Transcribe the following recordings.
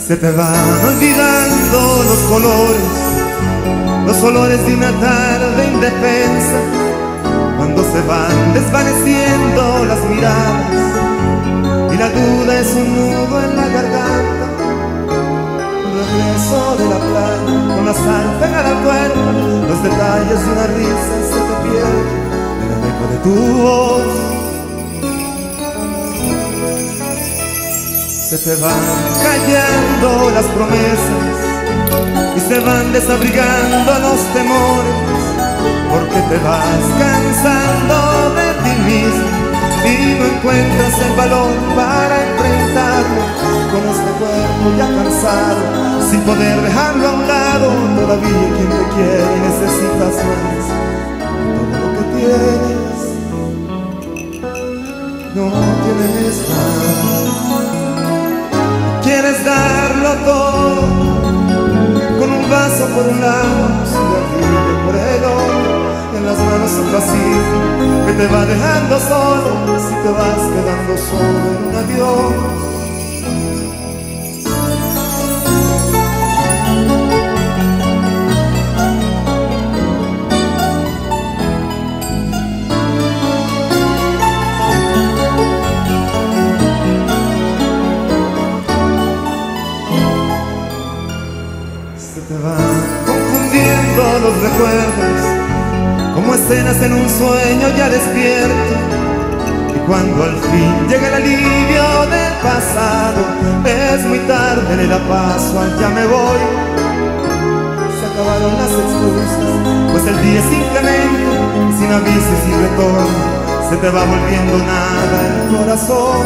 Se te van olvidando los olores de una tarde indefensa, cuando se van desvaneciendo las miradas y la duda es un nudo en la garganta. Un regreso de la playa con la sal pegada al cuerpo, los detalles de una risa se te pierden en el eco de tu voz. Se te van callando las promesas y se van desabrigando los temores, porque te vas cansando de ti mismo y no encuentras el valor para enfrentarlo con este cuerpo ya cansado, sin poder dejarlo a un lado. Todavía hay quien te quiere y necesitas más. Todo lo que tienes, no tienes nada. Quieres darlo todo, con un vaso por un lado, un cigarrillo por el otro, y en las manos un vacío que te va dejando solo, si te vas quedando solo en un adiós. Se te van confundiendo los recuerdos como escenas en un sueño ya despierto, y cuando al fin llega el alivio del pasado es muy tarde, le da paso al ya me voy. Se acabaron las excusas, pues el día simplemente, sin aviso y sin retorno, se te va volviendo nada el corazón.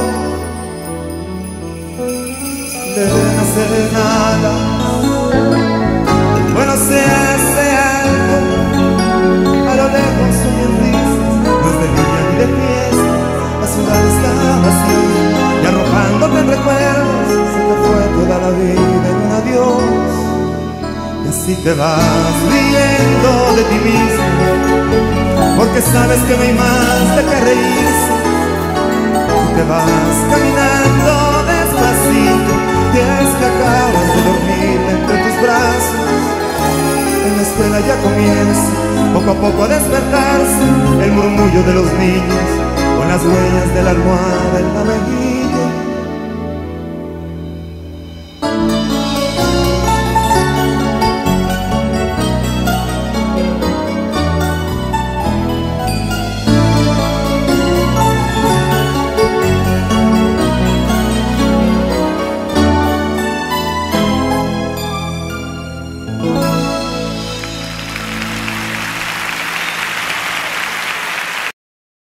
Debe no ser nada, bueno, se hace algo, a lo lejos oyen risas, no es de día ni de fiesta, la ciudad está vacía y arrojándote en recuerdos, se te fue toda la vida en un adiós. Y así te vas riendo de ti mismo, porque sabes que no hay más de que reírse, y te vas caminando despacito, y es que acabas de dormir entre tus brazos. En la escuela ya comienza poco a poco a despertarse el murmullo de los niños con las huellas de la almohada en la mejilla.